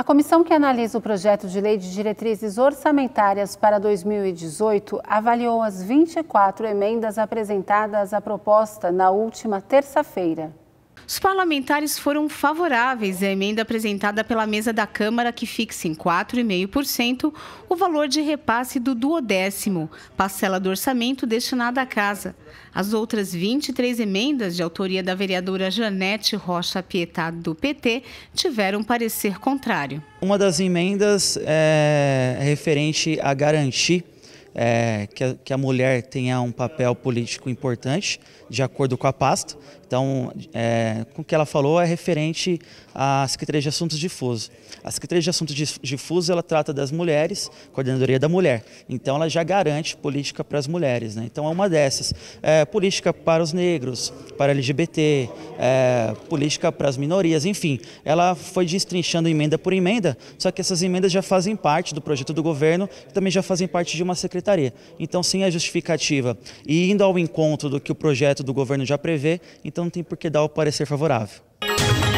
comissão que analisa o projeto de lei de diretrizes orçamentárias para 2018 avaliou as 24 emendas apresentadas à proposta na última terça-feira. Os parlamentares foram favoráveis à emenda apresentada pela mesa da Câmara, que fixa em 4,5% o valor de repasse do 12º, parcela do orçamento destinada à casa. As outras 23 emendas, de autoria da vereadora Janete Rocha Pietá, do PT, tiveram parecer contrário. Uma das emendas é referente a garantir que a mulher tenha um papel político importante, de acordo com a pasta. Então, com o que ela falou é referente à Secretaria de Assuntos Difusos. A Secretaria de Assuntos Difusos, ela trata das mulheres, Coordenadoria da Mulher. Então, ela já garante política para as mulheres, né? Então, é uma dessas. Política para os negros, para LGBT, política para as minorias, enfim. Ela foi destrinchando emenda por emenda, só que essas emendas já fazem parte do projeto do governo e também já fazem parte de uma secretaria. Então, sim, é justificativa. E indo ao encontro do que o projeto do governo já prevê, então não tem por que dar o parecer favorável.